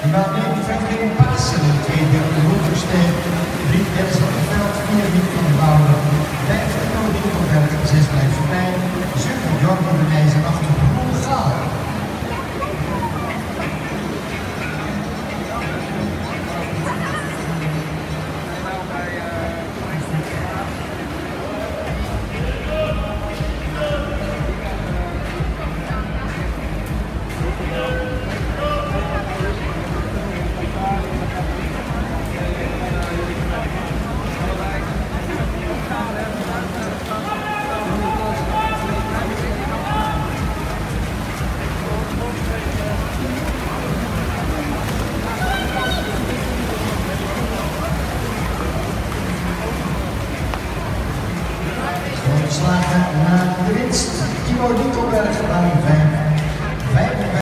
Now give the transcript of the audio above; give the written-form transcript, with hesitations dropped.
Maar nee, die vindt geen passen in de tweede deel. De hoogste 33 van het veld, 4 minuten van de bouwen. 5 Nico Berg, 6 blijft voorbij. 7 Jordan de Wijzer.